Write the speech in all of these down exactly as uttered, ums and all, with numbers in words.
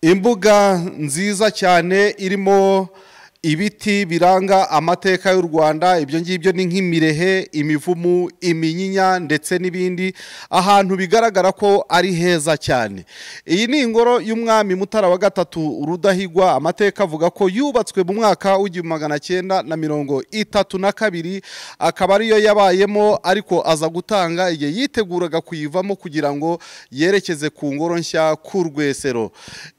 Imbuga nziza cyane irimo ibiti biranga amateka y'u Rwanda, ibyo ngibyo ni nk'imirehe, imivumu, iminyinya ndetse n'ibindi, ahantu bigaragara ko ari heza cyane. Iyi ni ingoro y'umwami Mutara wa gatatu Rudahigwa. Amateka avuga ko yubatswe mu mwaka w'igihumbi magana cyenda na mirongo itatu na kabiri, akaba ariyo yabayemo, ariko aza gutanga igihe yiteguraga kuyivamo kugira ngo yerekeze ku ngoro nshya ku Rwesero.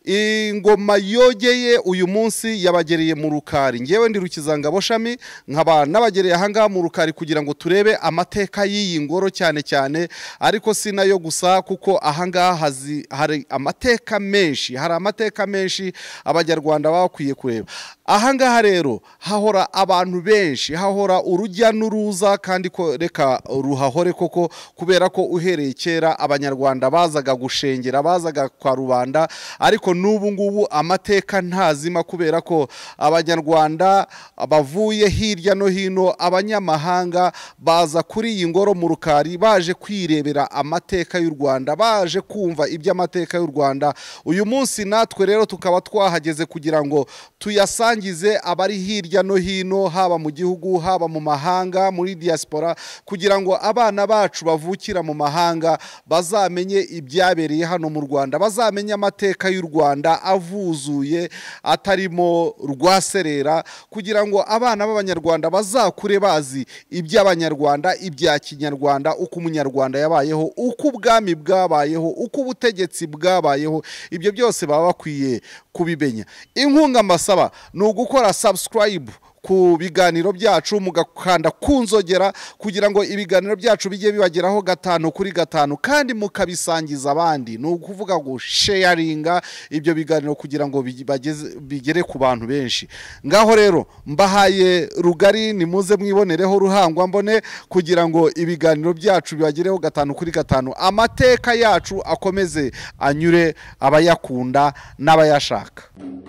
Ingoma yogeye uyu munsi yabagereye mu Rukari. Ngewe ndi Rukizangabo Shami, nkaba nabagereye ahangaha mu Rukari kugira ngo turebe amateka y'iyi ngoro cyane cyane, ariko si nayo gusa, kuko ahangaha hari amateka menshi, hari amateka menshi Abanyarwanda bakwiye kureba. Ahangaha rero hahora abantu benshi, hahora urujya n'uruza, kandi ko reka ruhahore koko, kubera ko uhereye kera Abanyarwanda bazaga gushengera, bazaga kwa rubanda, ariko n'ubu ngubu amateka ntazima, kubera ko Abanyarwanda bavuye hirya no hino, abanyamahanga baza kuri iyi ngoro mu Rukari baje kwirebera amateka y'u Rwanda, baje kumva iby'amateka y'u Rwanda. Uyu munsi natwe rero tukaba twahageze kugira ngo tuyasangize abari hirya no hino, haba mu gihugu, haba mu mahanga, muri diaspora, kugira ngo abana bacu bavukira mu mahanga bazamenye ibyabereye hano mu Rwanda, bazamenye amateka y'u Rwanda avuzuye, atarimo rwaserera, kugira ngo abana b'Abanyarwanda bazakure bazi iby'Abanyarwanda, ibya Kinyarwanda, uko umunyarwanda yabayeho, uko ubwami bwabayeho, uko ubutegetsi bwabayeho. Ibyo byose baba bakwiye kubimenya. Inkunga mbasaba ni ugukora subscribe ku biganiro byacu, mugakanda kunzogera kugira ngo ibiganiro byacu bijye bibageraho gatanu kuri gatanu, kandi mukabisangiza abandi. Ni ukuvuga ngo sharinga ibyo biganiro kugira ngo bigere ku bantu benshi. Ngaho rero mbahaye rugari, nimuze mwibonereho ruhangwa mbone, kugira ngo ibiganiro byacu bibagereho gatanu kuri gatanu, amateka yacu akomeze anyure abayakunda n'abayashaka.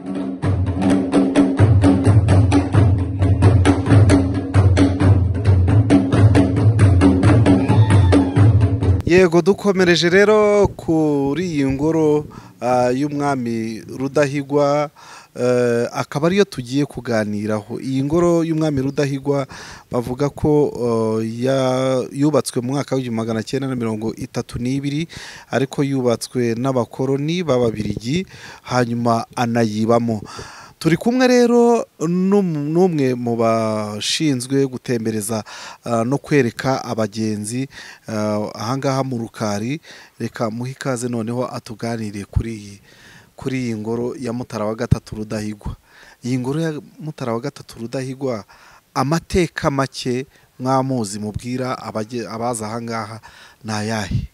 Yego, dukomereje rero kuri iyi ngoro y'umwami Rudahigwa, akaba ariyo tugiye kuganiraho. Iyi ngoro y'umwami Rudahigwa bavuga ko yubatswe mu mwaka w'igihumbi magana cyenda na mirongo itatu n'ibiri, ariko yubatswe n'abakoloni b'Ababiligi, hanyuma anayibamo. Turi kumwe rero n'umwe mu bashinzwe gutembereza no kwereka abagenzi ahangaha mu Rukari. Reka muhe ikaze noneho atuganiriye kuri iyi kuri iyi ngoro ya Mutara wa gatatu Rudahigwa. Iyi ngoro ya Mutara wa gatatu Rudahigwa, amateka make mwamuzi mubwira abaza ahangaha ni ayahe?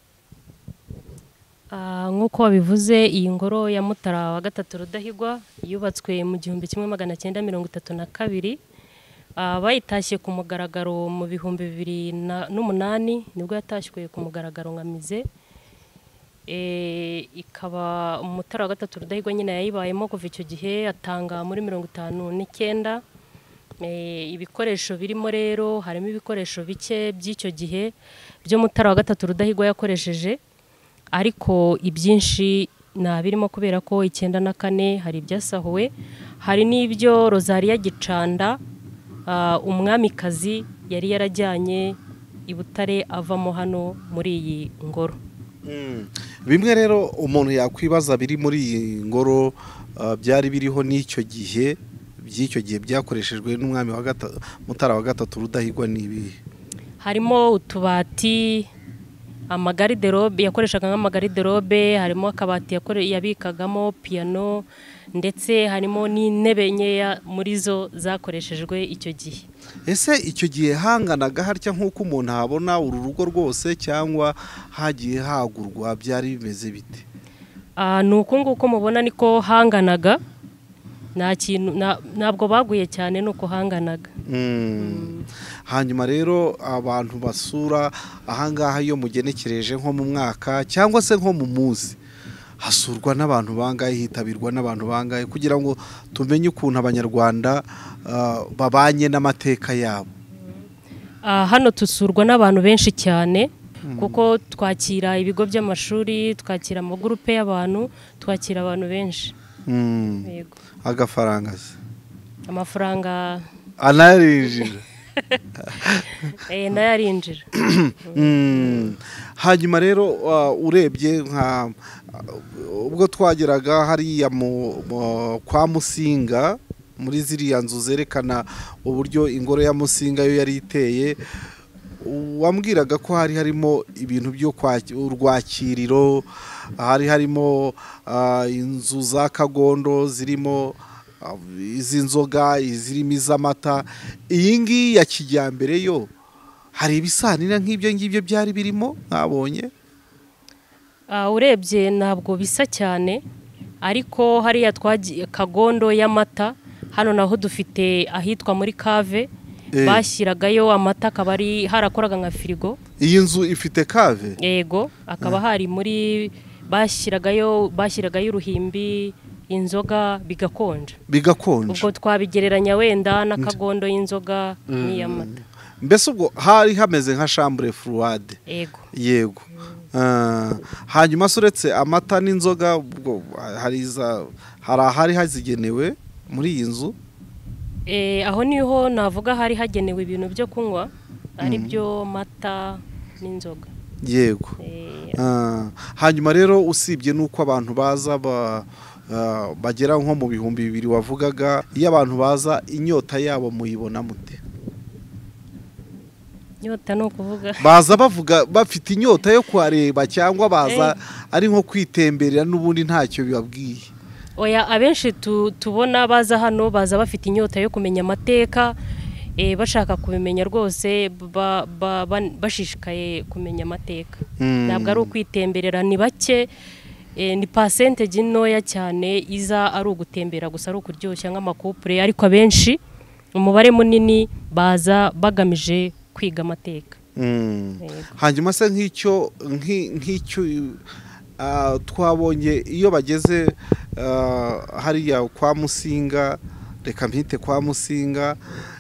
Nk'uko wabivuze, iyi ngoro ya Mutara wa gatatu Rudahigwa yubatswe mu gihumbi kimwe magana cyenda mirongo itatu na kabiri. Bayitashye ku mugaragaro mu bihumbi bibiri n'umunani, nibwo yatashywe ku mugaragaro nka mize. Ikaba Mutara wa gatatu Rudahigwa nyine yayibayemo kuva icyo gihe, atanga muri mirongo itanu n'icyenda. Ibikoresho birimo rero, harimo ibikoresho bike by'icyo gihe byo Mutara wa gatatu Rudahigwa yakoresheje, ariko ibyinshi nta birimo, kubera ko icyenda na kane hari ibyasahuwe. Hari n'ibyo Rozariya Gicanda, umwamikazi, yari yarajyanye i Butare avamo hano muri iyi ngoro. Bimwe rero umuntu yakwibaza biri muri iyi ngoro byari biriho n'icyo gihe, by'icyo gihe byakoreshejwe n'umwami wa gatatu Mutara wa gatatu Rudahigwa n'ibihe? Harimo utubati, amagariderobe, yakoreshaga nk'amagariderobe, harimo akabati yabikagamo piano, ndetse harimo n'intebe nkeya muri zo zakoreshejwe icyo gihe. Ese icyo gihe hanganaga harya nk'uko umuntu habona uru rugo rwose, cyangwa hagiye hagurwa, byari bimeze bite? Ni uko nguko mubona niko hanganaga, nta kintu, ntabwo baguye cyane, nuko hanganaga. Hanyuma rero abantu basura ahangaha iyo mugenekereje nko mu mwaka cyangwa se nko mu munsi, hasurwa n'abantu bangahe, hitabirwa n'abantu bangahe, kugira ngo tumenye ukuntu Abanyarwanda babanye n'amateka yabo? Hano tusurwa n'abantu benshi cyane, kuko twakira ibigo by'amashuri, twakira amagurupe y'abantu, twakira abantu benshi. Mm. yego agafaranga se amafaranga anarinjira eh nayo arinjira. Mm. hanyuma rero uh, urebye nka uh, ubwo twageraga hariya mu mu- kwa Musinga muri ziriya nzu zerekana uburyo ingoro ya Musinga yo yari iteye, wambwiraga ko hari harimo ibintu byo kwaki- urwakiriro, hari harimo ah, inzu za Kagondo zirimo ah, izi nzoga, izirimo iz'amata. Iyi ngiyi ya kijyambere yo hari ibisanira nk'ibyo ngibyo byari birimo mwabonye? Ah, urebye ntabwo bisa cyane, ariko hariya twagiye Kagondo y'amata, hano naho dufite ahitwa muri Kave Eh. bashyiragayo amata, akaba ari harakoraga nka firigo. Iyi nzu ifite kave? Yego, akaba hari muri bashyiragayo bashyiragayo uruhimbi, inzoga bigakonja. Bigakonja. Ubwo twabigereranya wenda na Kagondo y'inzoga n'iy'amata. Mbese ubwo hari hameze nka chambre froide. Yego. Yego. Ah, hanyuma se uretse amata n'inzoga ubwo hari za hari ahari hazigenewe muri iyi nzu? Eh, aho niho navuga hari hagenewe ibintu byo kunywa, ari byo mata n'inzoga. Yego. Eh, Ah, hanyuma rero usibye nuko abantu baza ba ah, bagera nko mu bihumbi bibiri wavugaga, iyo abantu baza inyota yabo muyibona mute? nyota no kuvuga Baza bavuga bafite inyota yo kuhareba cyangwa baza ari nko kwitemberera n'ubundi ntacyo bibabwiye? oya, abenshi tu, tubona baza hano baza bafite inyota yo kumenya amateka, eh, bashaka kubimenya rwose, ba, ba, ba, bashishikaye kumenya amateka. Mm. Ntabwo ari ukwitemberera, ni bake, eh, ni percentage ntoya cyane iza ari ugutembera gusa, ari ukuryoshya nk'amakupure, ariko abenshi umubare munini baza bagamije kwiga amateka. Mm. Yego. Hanyuma se nk'icyo nk'i- nk'icyo ah, twabonye iyo bageze ah, hariya kwa Musinga, reka mpite kwa Musinga,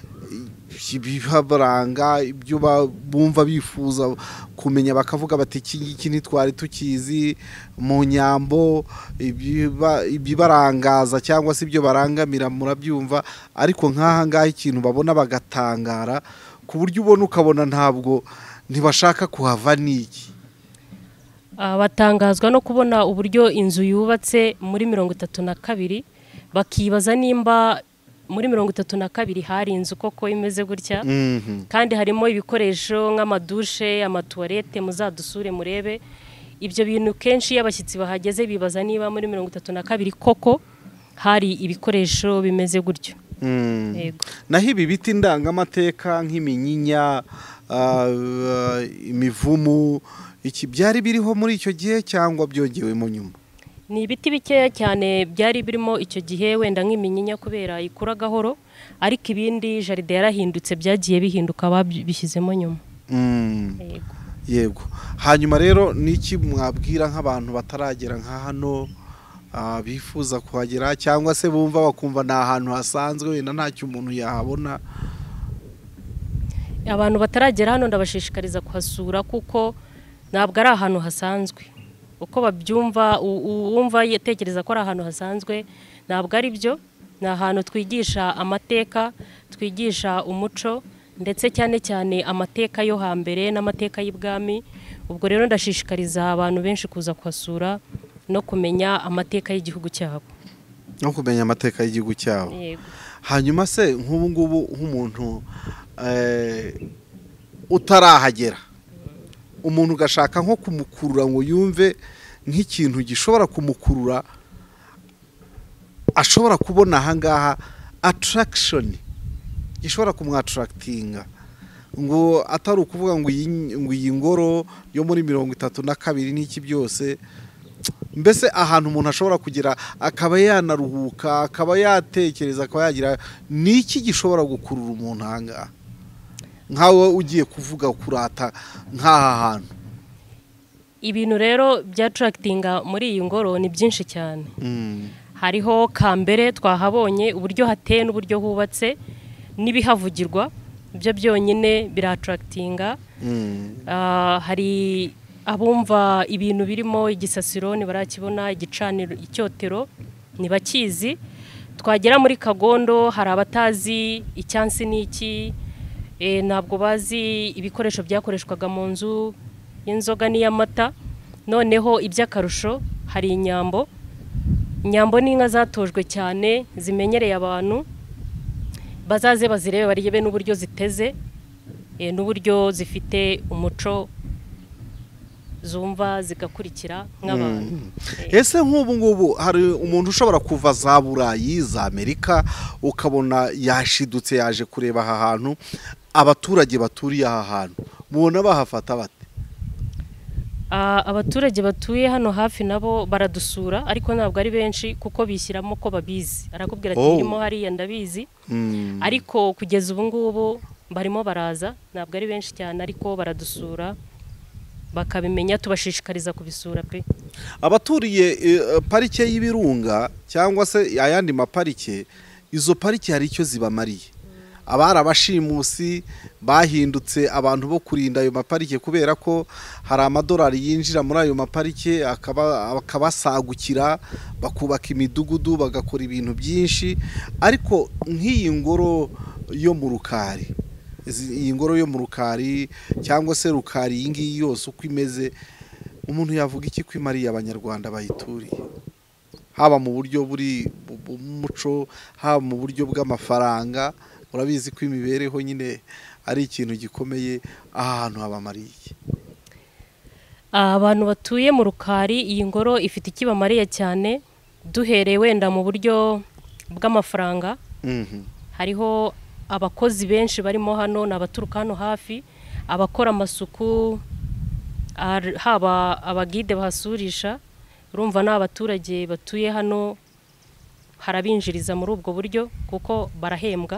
ibibaranga ibyo ba- bumva bifuza kumenya, bakavuga bati iki ngiki ntitwari tukizi, mu nyambo ibiba- ibibarangaza cyangwa se ibyo barangamira murabyumva, ariko nk'aha ngaha ikintu babona bagatangara ku buryo ubona ukabona ntabwo ntibashaka kuhava n'iki? Ah, batangazwa no kubona uburyo inzu yubatse muri mirongo itatu na kabiri, bakibaza nimba muri mirongo itatu na kabiri hari inzu koko imeze gutya. Mhm. Kandi harimo ibikoresho nk'amadushe, amatuwarete, muzadusure murebe. Ibyo bintu kenshi iyo abashyitsi bahageze bibaza niba muri mirongo itatu na kabiri koko hari ibikoresho bimeze gutyo. Mm. Yego. Naho ibi biti ndangamateka nk'iminyinya, ah, imivumu, iki byari biriho muri icyo gihe cyangwa byongewemo nyuma? Ni ibiti bikeya cyane byari birimo icyo gihe, wenda nk'iminyinya kubera ikura gahoro, ariko ibindi jaride yarahindutse, byagiye bihinduka babishyizemo nyuma. Mm. Yego. Yego. Hanyuma rero niki mwabwira nk'abantu bataragera nka hano, ah, bifuza kuhagera cyangwa se bumva bakumva ni ahantu hasanzwe wenda ntacyo umuntu yahabona? Abantu bataragera hano ndabashishikariza kuhasura, kuko ntabwo ari ahantu hasanzwe uko babyumva. u- uwumva yatekereza ko ari ahantu hasanzwe, ntabwo ari byo. Ni ahantu twigisha amateka, twigisha umuco, ndetse cyane cyane amateka yo hambere n'amateka y'ibwami. Ubwo rero ndashishikariza abantu benshi kuza kuhasura no kumenya amateka y'igihugu cyabo. No kumenya amateka y'igihugu cyabo. Yego. Hanyuma se nk'ubu ngubu nk'umuntu eh, utarahagera, umuntu ugashaka nko kumukurura ngo yumve nk'ikintu gishobora kumukurura, ashobora kubona ahangaha attraction gishobora kumwattractinga, ngo atari ukuvuga ngo iyi ngo iyi ngoro yo muri mirongo itatu na kabiri n'iki byose, mbese ahantu umuntu ashobora kugira akaba yanaruhuka, akaba yatekereza, akaba yagira niki gishobora gukurura umuntu ahangaha nkawe ugiye kuvuga kurata nk'aha hantu? Ibintu rero bya attractinga muri iyi ngoro ni byinshi cyane. Mm. Hariho kambere twahabonye, uburyo hateye n'uburyo hubatse n'ibihavugirwa, ibyo byonyine bira attractinga. Mm. Ah, hari abumva ibintu birimo igisasiro, barakibona, igicaniro, icyotero, ntibakizi. Twagera muri Kagondo hari abatazi icyansi n'iki, e, ntabwo bazi ibikoresho byakoreshwaga mu nzu y'inzoga n'iy'amata. Noneho iby'akarusho hari inyambo. Inyambo ni inka zatojwe cyane zimenyereye abantu, bazaze bazirebe barebe n'uburyo ziteze, e, n'uburyo zifite umuco zumva zigakurikira nk'abantu. Mm. Ese nk'ubu ngubu hari umuntu ushobora kuva za Burayi za Amerika ukabona yashidutse yaje kureba aha hantu, abaturage baturiye aha hantu mubona bahafata bate? Uh, abaturage batuye hano hafi nabo baradusura, ariko ntabwo ari benshi kuko bishyiramo ko babizi. Arakubwira ati Oh. irimo hariya ndabizi. Mm. Ariko kugeza ubu ngubu barimo baraza, ntabwo ari benshi cyane ariko baradusura bakabimenya, tubashishikariza kubisura pe. Abaturiye eh, parike y'Ibirunga cyangwa se ayandi maparike, izo parike hari icyo zibamariye. Abari abashimusi bahindutse abantu bo kurinda ayo maparike kubera ko hari amadolari yinjira muri ayo maparike akaba akabasagukira, bakubaka imidugudu, bagakora ibintu byinshi. Ariko nk'iyi ngoro yo mu Rukari, Izi- iyi ngoro yo mu Rukari cyangwa se Rukari iyi ngiyi yose uko imeze, umuntu yavuga iki ko imariye abanyarwanda bayituriye, haba mu buryo buri bu- bw'umuco, haba mu buryo bw'amafaranga? Urabizi ko imibereho nyine ari ikintu gikomeye, aha hantu habamariye. Ah, abantu batuye mu Rukari iyi ngoro ifite ikibamariye cyane, duhereye wenda mu buryo bw'amafaranga. Mhm. Hariho abakozi benshi barimo hano, n'abaturuka hano hafi, abakora amasuku, ar- haba abagide bahasurisha. Urumva n'abaturage batuye hano harabinjiriza muri ubwo buryo kuko barahembwa.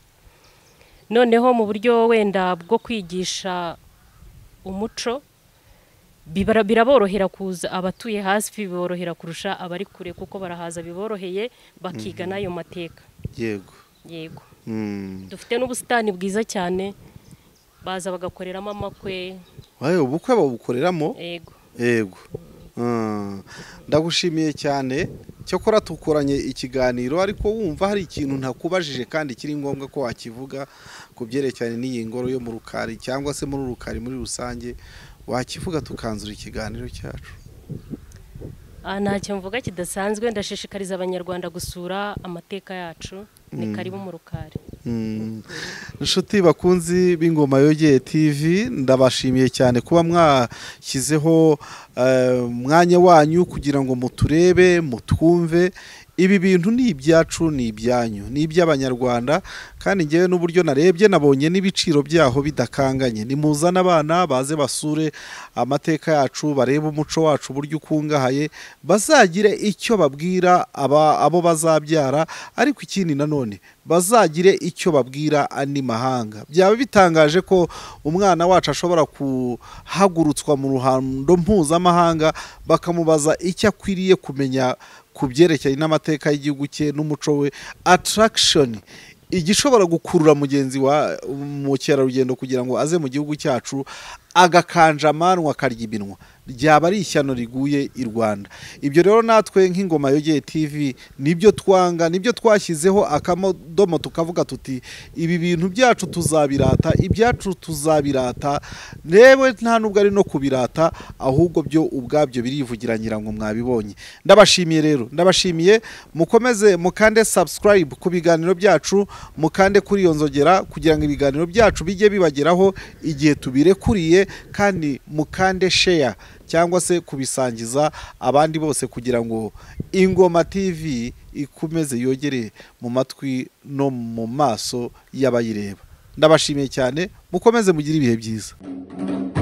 Noneho mu buryo wenda bwo kwigisha umuco, bibara- biraborohera kuza, abatuye hasi biborohera kurusha abari kure kuko barahaza biboroheye bakiga n'ayo mateka. Yego. Yego. Mm. Dufite n'ubusitani bwiza cyane, baza bagakoreramo amakwe. Wayo ubukwe babukoreramo? Yego. Yego. Mm. Ndagushimiye cyane, cyokora tukoranye ikiganiro ariko wumva hari ikintu ntakubajije kandi kiri ngombwa ko wakivuga ku byerekeranye n'iyi ngoro yo mu Rukari cyangwa se muri Rukari muri rusange, wakivuga tukanzura ikiganiro cyacu. Ah, ntacyo mvuga kidasanzwe, ndashishikariza abanyarwanda gusura amateka yacu. Ni karibu mu Rukari. Mm. Inshuti bakunzi b'Ingoma Yogeye T V, ndabashimiye cyane kuba mwashyizeho eh, mwanya wanyu kugira ngo muturebe mutwumve. Ibi bintu ni ibyacu, ni ibyanyu, ni iby'abanyarwanda, kandi ngewe n'uburyo narebye nabonye n'ibiciro byaho bidakanganye. Nimuzana abana baze basure amateka yacu, barebe umuco wacu uburyo ukungahaye, bazagire icyo babwira aba abo bazabyara, ariko ikindi nanone bazagire icyo babwira andi mahanga. Byaba bitangaje ko umwana wacu ashobora kuhagurutswa mu ruhando mpuzamahanga bakamubaza icyo akwiriye kumenya ku byerekeye n'amateka y'igihugu cye n'umuco we. Attraction igishobora gukurura mugenzi wa mukerarugendo kugira ngo aze mu gihugu cyacu agakanja amanwa akarya ibinwa, ryaba ari ishyano riguye i Rwanda. Ibyo rero natwe nk'Ingoma Yogeye T V nibyo twanga, nibyo twashyizeho akamodomo tukavuga tuti ibi bintu byacu tuzabirata, ibyacu tuzabirata. Newe nta nubwo ari no kubirata, ahubwo byo ubwabyo birivugira nyirango mwabibonye. Ndabashimiye rero, ndabashimiye, mukomeze mukande subscribe ku biganiro byacu, mukande kuri iyo nzogera kugira ngo ibiganiro byacu bijye bibageraho igihe tubirekuriye, kandi mukande share cyangwa se kubisangiza abandi bose kugira ngo Ingoma T V ikomeze yogere mu matwi no mu maso y'abayireba. Ndabashimiye cyane, mukomeze mugire ibihe byiza.